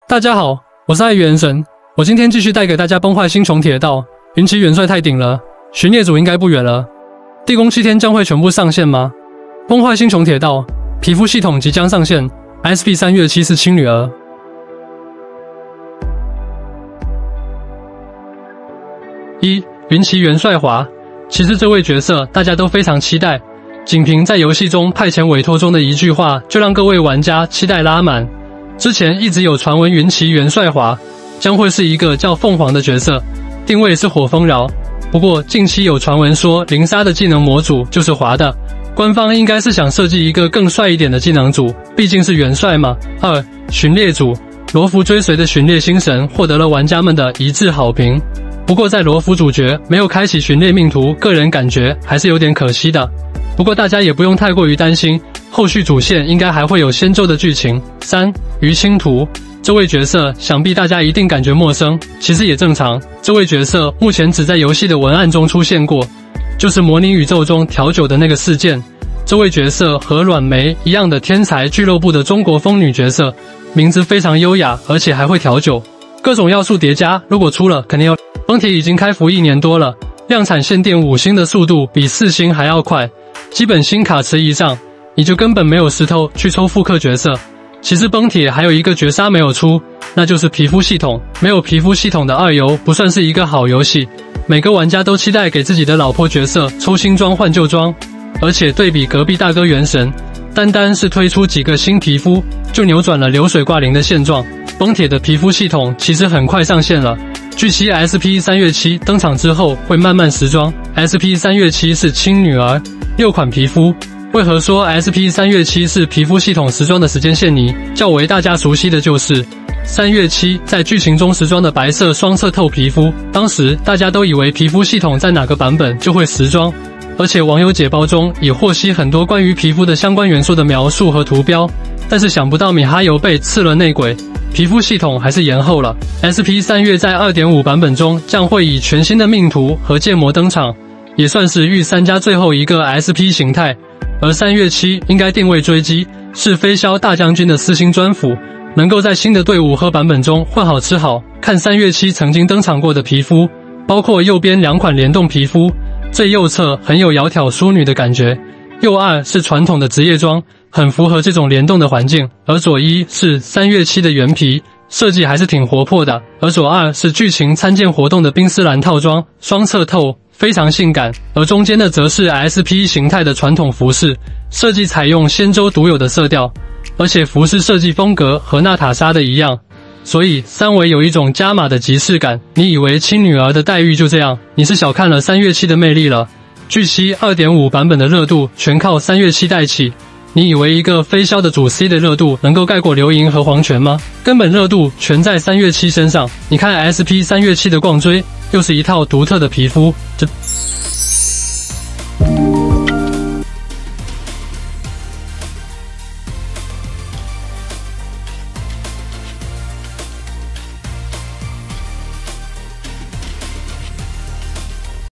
大家好，我是爱元神，我今天继续带给大家崩坏星穹铁道。云奇元帅太顶了，巡猎组应该不远了。地宫7天将会全部上线吗？崩坏星穹铁道皮肤系统即将上线 ，SP 3月7是亲女儿。云奇元帅华，其实这位角色大家都非常期待，仅凭在游戏中派遣委托中的一句话，就让各位玩家期待拉满。之前一直有传闻云奇元帅华将会是一个叫凤凰的角色，定位是火风饶。不过近期有传闻说灵莎的技能模组就是华的，官方应该是想设计一个更帅一点的技能组，毕竟是元帅嘛。巡猎组罗浮追随的巡猎星神获得了玩家们的一致好评。不过在罗浮主角没有开启巡猎命图，个人感觉还是有点可惜的。不过大家也不用太过于担心，后续主线应该还会有仙咒的剧情。于青图这位角色想必大家一定感觉陌生，其实也正常，这位角色目前只在游戏的文案中出现过，就是模拟宇宙中调酒的那个事件。这位角色和阮梅一样的天才俱乐部的中国风女角色，名字非常优雅，而且还会调酒，各种要素叠加，如果出了肯定要。崩铁已经开服1年多了，量产限电5星的速度比4星还要快，基本星卡池一上，你就根本没有石头去抽复刻角色。其实崩铁还有一个绝杀没有出，那就是皮肤系统。没有皮肤系统的2游不算是一个好游戏，每个玩家都期待给自己的老婆角色抽新装换旧装，而且对比隔壁大哥原神，单是推出几个新皮肤就扭转了流水挂零的现状。崩铁的皮肤系统其实很快上线了，据悉 SP 3月7登场之后会慢慢时装。SP 3月7是亲女儿，6款皮肤。为何说 SP 3月7是皮肤系统时装的时间线呢？较为大家熟悉的就是3月7在剧情中时装的白色双侧透皮肤，当时大家都以为皮肤系统在哪个版本就会时装，而且网友解包中也获悉很多关于皮肤的相关元素的描述和图标，但是想不到米哈游被刺了内鬼，皮肤系统还是延后了。SP 3月在 2.5 版本中将会以全新的命图和建模登场，也算是御三家最后一个 SP 形态。而3月7应该定位追击，是飞霄大将军的私心专辅，能够在新的队伍和版本中混好吃好。看3月7曾经登场过的皮肤，包括右边2款联动皮肤，最右侧很有窈窕淑女的感觉，右2是传统的职业装，很符合这种联动的环境，而左1是3月7的原皮，设计还是挺活泼的，而左2是剧情参见活动的冰丝蓝套装，双侧透，非常性感，而中间的则是 SP 形态的传统服饰，设计采用仙州独有的色调，而且服饰设计风格和娜塔莎的一样，所以3维有一种加码的即视感。你以为亲女儿的待遇就这样？你是小看了3月7的魅力了。据悉 2.5 版本的热度全靠3月7带起，你以为一个飞霄的主 C 的热度能够盖过流萤和黄泉吗？根本热度全在3月7身上。你看 SP 3月7的逛追，又是一套独特的皮肤，这